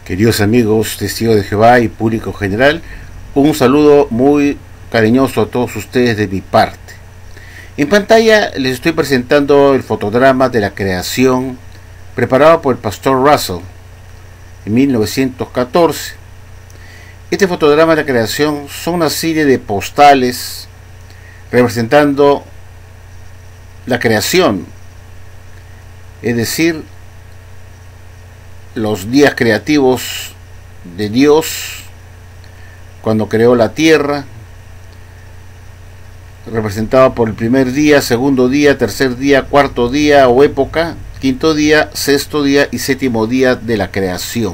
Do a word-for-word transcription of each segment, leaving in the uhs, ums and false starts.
Queridos amigos, testigos de Jehová y público general, un saludo muy cariñoso a todos ustedes de mi parte. En pantalla les estoy presentando el fotodrama de la creación preparado por el pastor Russell en mil novecientos catorce. Este fotodrama de la creación son una serie de postales representando la creación, es decir, los días creativos de Dios cuando creó la tierra, representado por el primer día, segundo día, tercer día, cuarto día o época, quinto día, sexto día y séptimo día de la creación.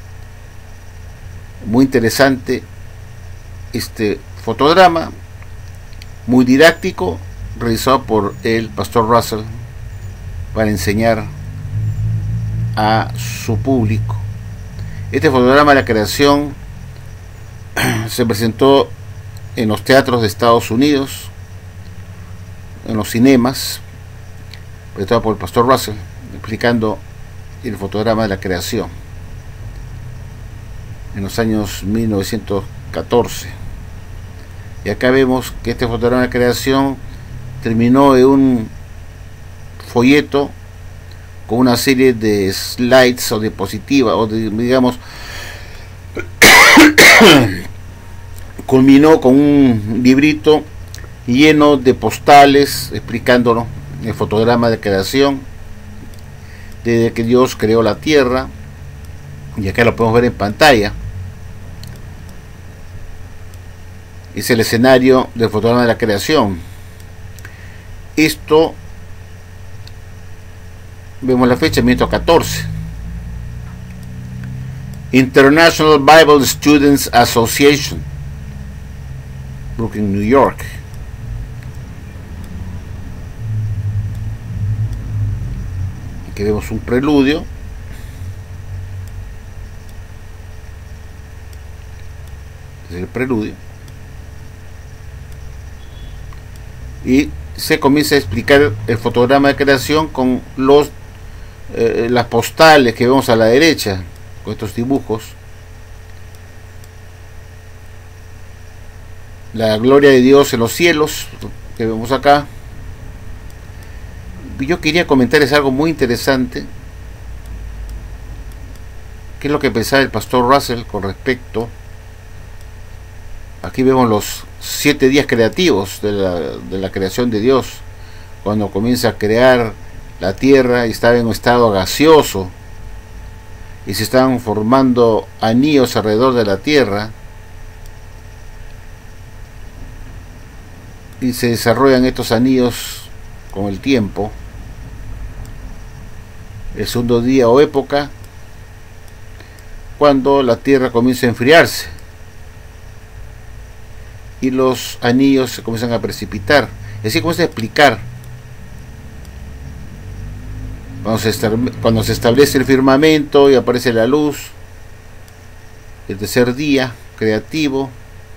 Muy interesante este fotodrama, muy didáctico, realizado por el pastor Russell para enseñar a su público. Este fotodrama de la creación se presentó en los teatros de Estados Unidos, en los cinemas, presentado por el pastor Russell, explicando el fotograma de la creación en los años mil novecientos catorce. Y acá vemos que este fotograma de la creación terminó en un folleto con una serie de slides o diapositivas, o de, digamos, culminó con un librito lleno de postales explicándonos el fotograma de creación desde que Dios creó la tierra, y acá lo podemos ver en pantalla. Es el escenario del fotograma de la creación. Esto, vemos la fecha, mil novecientos catorce. International Bible Students Association, Brooklyn, New York. Aquí vemos un preludio. Es el preludio. Y se comienza a explicar el fotograma de creación con los eh, las postales que vemos a la derecha, con estos dibujos. La gloria de Dios en los cielos, que vemos acá. Yo quería comentarles algo muy interesante, que es lo que pensaba el pastor Russell con respecto. Aquí vemos los siete días creativos de la, de la creación de Dios, cuando comienza a crear la tierra y estaba en un estado gaseoso y se estaban formando anillos alrededor de la tierra y se desarrollan estos anillos con el tiempo. El segundo día o época, cuando la tierra comienza a enfriarse y los anillos se comienzan a precipitar. Y así comienza a explicar cuando se, cuando se establece el firmamento y aparece la luz. El tercer día creativo,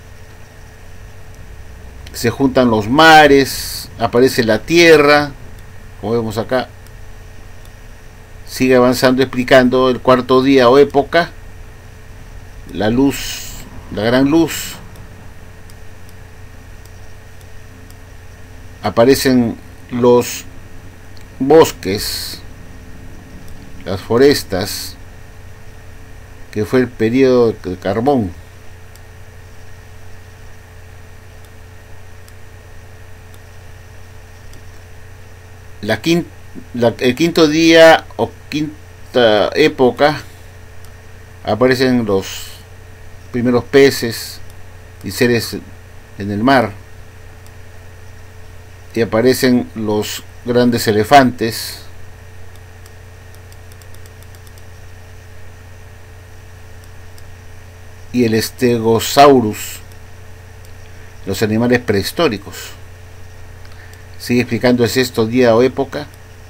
se juntan los mares, aparece la tierra, como vemos acá. Sigue avanzando explicando el cuarto día o época, la luz, la gran luz. Aparecen los bosques, las forestas, que fue el periodo de carbón. La quinta, la, el quinto día o quinta época, aparecen los primeros peces y seres en el mar, y aparecen los grandes elefantes, y el Stegosaurus, los animales prehistóricos. Sigue explicando el sexto día o época.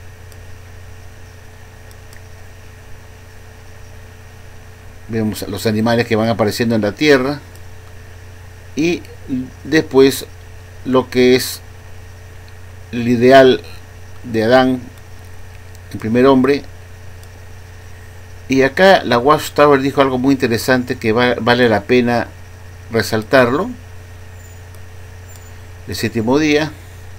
Vemos los animales que van apareciendo en la tierra, y después lo que es el ideal de Adán, el primer hombre, Y acá la Watchtower dijo algo muy interesante que va, vale la pena resaltarlo. El séptimo día.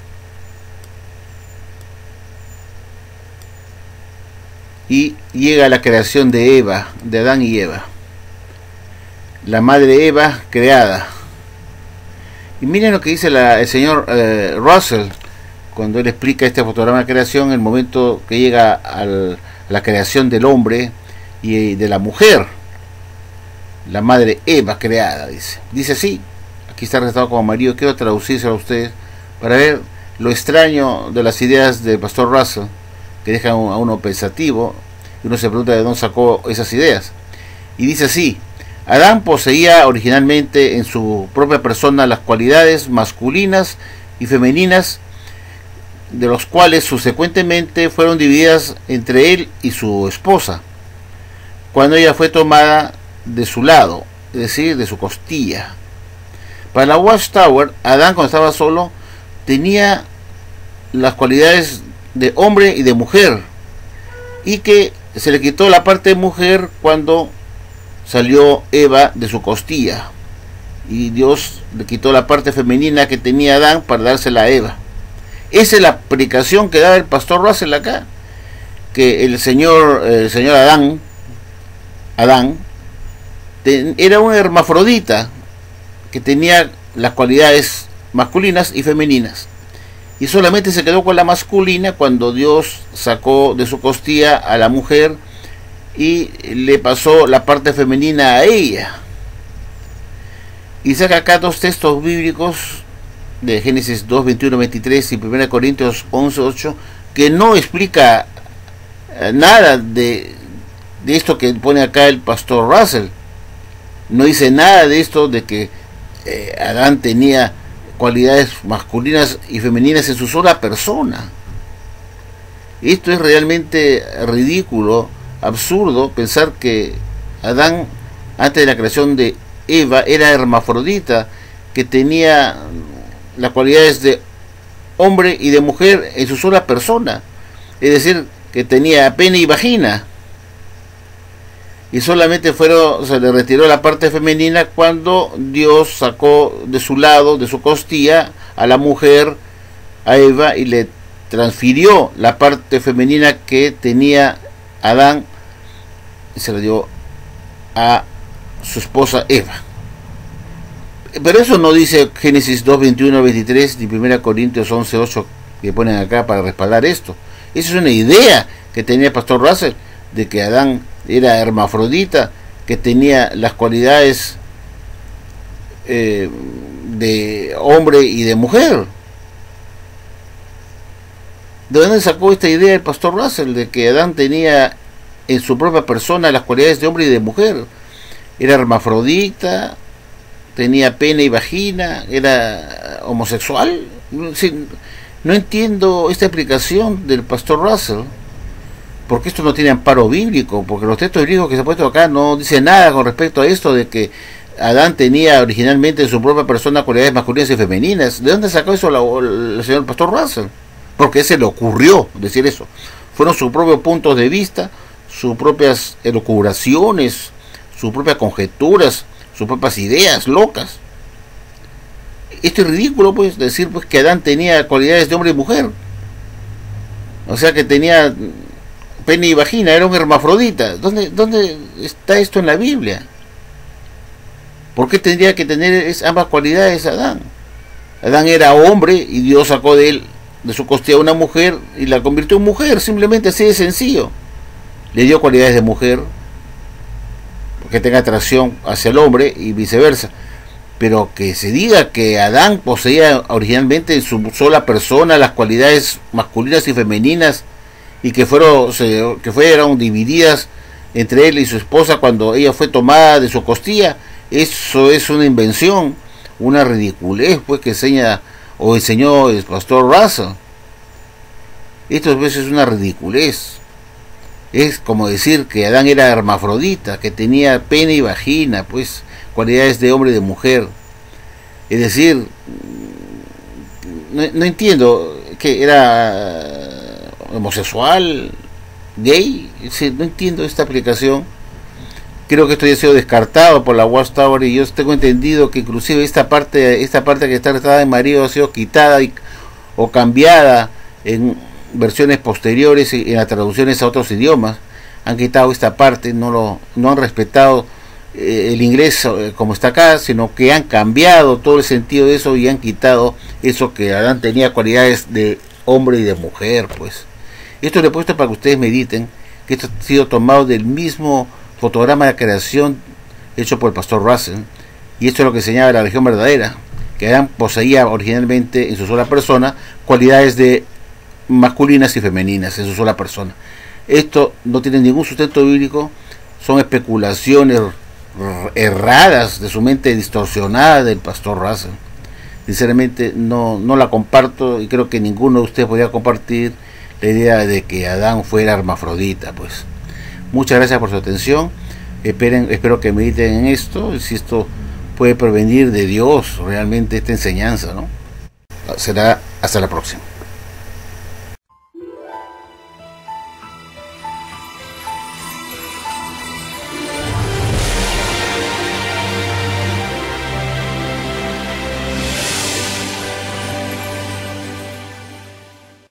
Y llega la creación de Eva, de Adán y Eva. La madre Eva creada. Y miren lo que dice la, el señor eh, Russell cuando él explica este fotograma de creación, el momento que llega al, a la creación del hombre y de la mujer, la madre Eva creada, dice. Dice así, aquí está registrado como marido, quiero traducírselo a ustedes para ver lo extraño de las ideas del pastor Russell, que dejan a uno pensativo, y uno se pregunta de dónde sacó esas ideas. Y dice así: Adán poseía originalmente en su propia persona las cualidades masculinas y femeninas, de los cuales subsecuentemente fueron divididas entre él y su esposa, cuando ella fue tomada de su lado, es decir, de su costilla. Para la Watchtower, Adán, cuando estaba solo, tenía las cualidades de hombre y de mujer, y que se le quitó la parte de mujer cuando salió Eva de su costilla, y Dios le quitó la parte femenina que tenía Adán para dársela a Eva. Esa es la explicación que da el pastor Russell acá, que el señor el señor Adán Adán ten, era un hermafrodita que tenía las cualidades masculinas y femeninas, y solamente se quedó con la masculina cuando Dios sacó de su costilla a la mujer y le pasó la parte femenina a ella. Y saca acá dos textos bíblicos de Génesis dos, veintiuno, veintitrés y primera Corintios once, ocho, que no explica nada de, de esto que pone acá el pastor Russell. No dice nada de esto de que eh, Adán tenía cualidades masculinas y femeninas en su sola persona. Esto es realmente ridículo, absurdo, pensar que Adán, antes de la creación de Eva, era hermafrodita, que tenía las cualidades de hombre y de mujer en su sola persona, es decir, que tenía pene y vagina, y solamente fueron, se le retiró la parte femenina cuando Dios sacó de su lado, de su costilla, a la mujer, a Eva, y le transfirió la parte femenina que tenía Adán y se la dio a su esposa Eva. Pero eso no dice Génesis dos, veintiuno, veintitrés ni primera Corintios once, ocho que ponen acá para respaldar esto. Esa es una idea que tenía el pastor Russell, de que Adán era hermafrodita, que tenía las cualidades eh, de hombre y de mujer. ¿De dónde sacó esta idea el pastor Russell, de que Adán tenía en su propia persona las cualidades de hombre y de mujer? Era hermafrodita, tenía pene y vagina, era homosexual. No entiendo esta explicación del pastor Russell, porque esto no tiene amparo bíblico, porque los textos bíblicos que se han puesto acá no dicen nada con respecto a esto de que Adán tenía originalmente en su propia persona cualidades masculinas y femeninas. ¿De dónde sacó eso la, el señor pastor Russell? Porque se le ocurrió decir eso. Fueron sus propios puntos de vista, sus propias elucubraciones, sus propias conjeturas, sus propias ideas locas. Esto es ridículo, pues, decir pues que Adán tenía cualidades de hombre y mujer. O sea, que tenía pene y vagina, era un hermafrodita. ¿Dónde, dónde está esto en la Biblia? ¿Por qué tendría que tener ambas cualidades Adán? Adán era hombre y Dios sacó de él, de su costilla, una mujer y la convirtió en mujer, simplemente así de sencillo. Le dio cualidades de mujer, que tenga atracción hacia el hombre y viceversa. Pero que se diga que Adán poseía originalmente en su sola persona las cualidades masculinas y femeninas, y que fueron, se, que fueron divididas entre él y su esposa cuando ella fue tomada de su costilla, eso es una invención, una ridiculez, pues, que enseña o enseñó el pastor Russell. Esto es una ridiculez. Es como decir que Adán era hermafrodita, que tenía pene y vagina, pues, cualidades de hombre y de mujer. Es decir, no, no entiendo, que era homosexual, gay. No entiendo esta aplicación. Creo que esto ya ha sido descartado por la Watchtower, y yo tengo entendido que inclusive esta parte esta parte que está tratada de marido ha sido quitada y, o cambiada en versiones posteriores y en las traducciones a otros idiomas. Han quitado esta parte, no lo no han respetado eh, el inglés eh, como está acá, sino que han cambiado todo el sentido de eso y han quitado eso que Adán tenía cualidades de hombre y de mujer. Pues esto lo he puesto para que ustedes mediten, que esto ha sido tomado del mismo fotograma de creación hecho por el pastor Russell, y esto es lo que enseñaba la religión verdadera, que Adán poseía originalmente en su sola persona cualidades de masculinas y femeninas en su sola persona. Esto no tiene ningún sustento bíblico, son especulaciones erradas de su mente distorsionada del pastor Russell. Sinceramente no, no la comparto, y creo que ninguno de ustedes podría compartir la idea de que Adán fuera hermafrodita. Pues muchas gracias por su atención. Esperen, espero que mediten en esto, si esto puede provenir de Dios realmente esta enseñanza, ¿no? Será hasta la próxima.